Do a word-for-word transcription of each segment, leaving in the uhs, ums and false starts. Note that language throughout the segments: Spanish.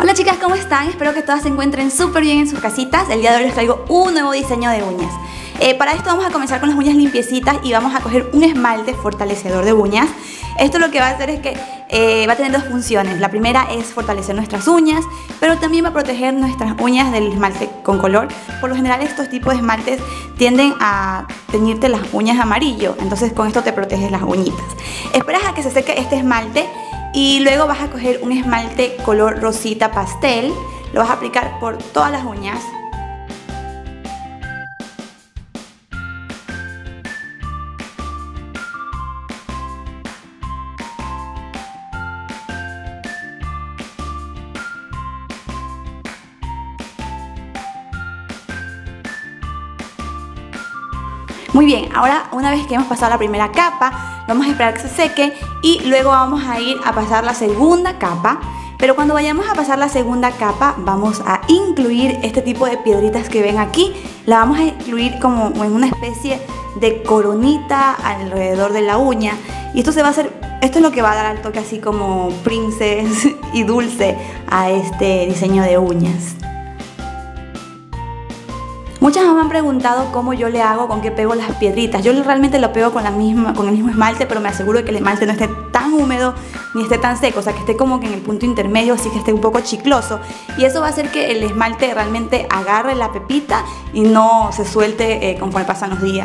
Hola chicas, ¿cómo están? Espero que todas se encuentren súper bien en sus casitas. El día de hoy les traigo un nuevo diseño de uñas. Eh, para esto vamos a comenzar con las uñas limpiecitas y vamos a coger un esmalte fortalecedor de uñas. Esto lo que va a hacer es que eh, va a tener dos funciones. La primera es fortalecer nuestras uñas, pero también va a proteger nuestras uñas del esmalte con color. Por lo general estos tipos de esmaltes tienden a teñirte las uñas amarillo, entonces con esto te proteges las uñitas. Esperas a que se seque este esmalte y luego vas a coger un esmalte color rosita pastel, lo vas a aplicar por todas las uñas. Muy bien, ahora una vez que hemos pasado la primera capa, vamos a esperar que se seque y luego vamos a ir a pasar la segunda capa. Pero cuando vayamos a pasar la segunda capa, vamos a incluir este tipo de piedritas que ven aquí. La vamos a incluir como en una especie de coronita alrededor de la uña. Y esto se va a hacer, esto es lo que va a dar al toque así como princess y dulce a este diseño de uñas. Muchas me han preguntado cómo yo le hago, con qué pego las piedritas. Yo realmente lo pego con, la misma, con el mismo esmalte, pero me aseguro de que el esmalte no esté tan húmedo ni esté tan seco, o sea que esté como que en el punto intermedio, así que esté un poco chicloso. Y eso va a hacer que el esmalte realmente agarre la pepita y no se suelte eh, conforme pasan los días.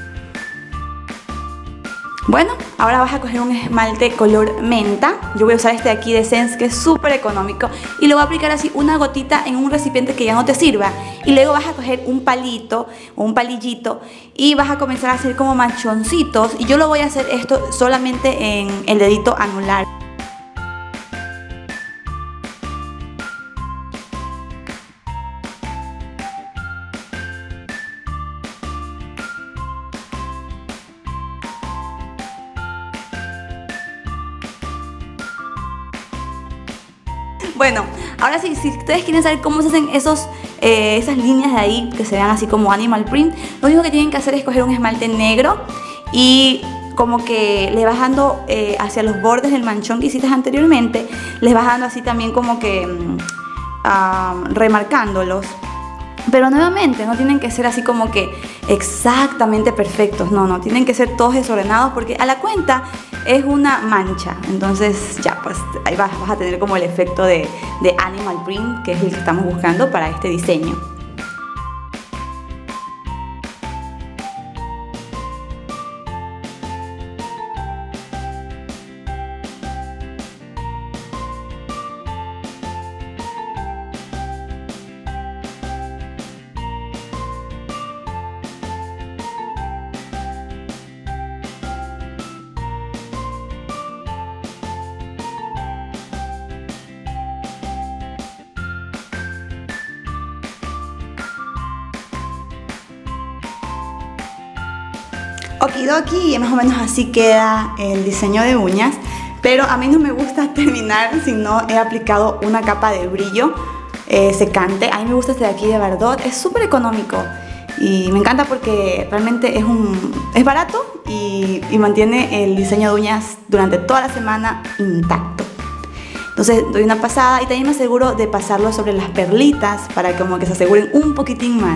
Bueno, ahora vas a coger un esmalte color menta. Yo voy a usar este de aquí de Sense, que es súper económico, y lo voy a aplicar así una gotita en un recipiente que ya no te sirva. Y luego vas a coger un palito o un palillito y vas a comenzar a hacer como manchoncitos. Y yo lo voy a hacer esto solamente en el dedito anular. Bueno, ahora sí, si ustedes quieren saber cómo se hacen esos, eh, esas líneas de ahí que se vean así como animal print, lo único que tienen que hacer es coger un esmalte negro y como que le vas dando eh, hacia los bordes del manchón que hiciste anteriormente, les vas dando así también como que uh, remarcándolos. Pero nuevamente no tienen que ser así como que exactamente perfectos, no, no, tienen que ser todos desordenados porque a la cuenta es una mancha. Entonces ya, pues ahí vas, vas a tener como el efecto de, de animal print, que es el que estamos buscando para este diseño. Okidoki, y más o menos así queda el diseño de uñas. Pero a mí no me gusta terminar si no he aplicado una capa de brillo eh, secante. A mí me gusta este de aquí de Bardot, es súper económico y me encanta porque realmente es, un, es barato y, y mantiene el diseño de uñas durante toda la semana intacto. Entonces doy una pasada y también me aseguro de pasarlo sobre las perlitas para como que se aseguren un poquitín más.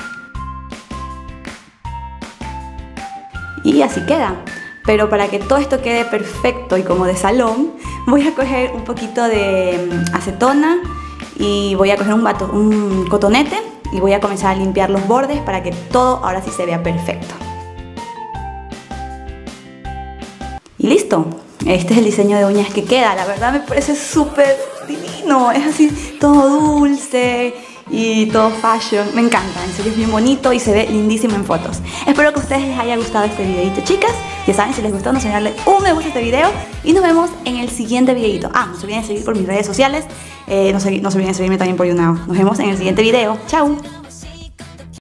Y así queda. Pero para que todo esto quede perfecto y como de salón, voy a coger un poquito de acetona y voy a coger un, bato, un cotonete y voy a comenzar a limpiar los bordes para que todo ahora sí se vea perfecto. Y listo. Este es el diseño de uñas que queda. La verdad me parece súper divino. Es así todo dulce y todo fashion. Me encanta, en serio es bien bonito y se ve lindísimo en fotos. Espero que a ustedes les haya gustado este videito, chicas. Ya saben, si les gustó, no se olviden darle un me gusta a este video y nos vemos en el siguiente videito. Ah, no se olviden de seguir por mis redes sociales, eh, no, se, no se olviden de seguirme también por YouNow. Nos vemos en el siguiente video. Chao.